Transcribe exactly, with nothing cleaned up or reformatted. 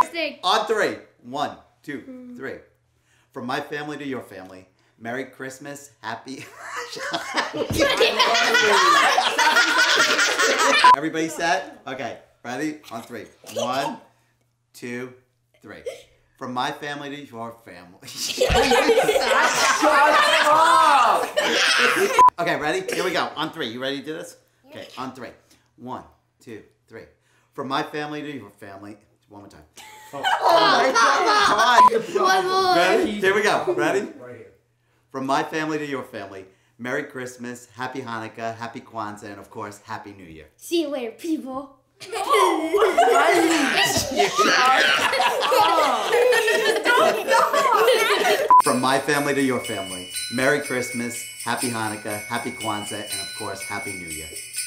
Stick. On three. One, two, three. From my family to your family, Merry Christmas, Happy... Everybody set? Okay, ready? On three. One, two, three. From my family to your family. Okay, ready? Here we go. On three. You ready to do this? Okay, on three. One, two, three. From my family to your family. One more time. Oh, oh come on. One more. Ready? Here we go. Ready? Right here. From my family to your family, Merry Christmas, Happy Hanukkah, Happy Kwanzaa, and of course, Happy New Year. See you later, people. From my family to your family, Merry Christmas, Happy Hanukkah, Happy Kwanzaa, and of course, Happy New Year.